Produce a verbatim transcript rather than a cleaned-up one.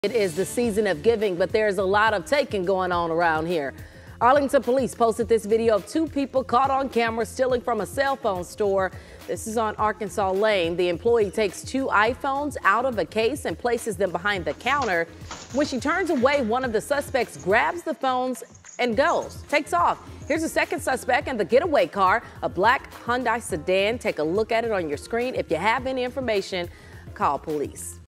It is the season of giving, but there's a lot of taking going on around here. Arlington police posted this video of two people caught on camera stealing from a cell phone store. This is on Arkansas Lane. The employee takes two iPhones out of a case and places them behind the counter. When she turns away, one of the suspects grabs the phones and goes, takes off. Here's a second suspect in the getaway car, a black Hyundai sedan. Take a look at it on your screen. If you have any information, call police.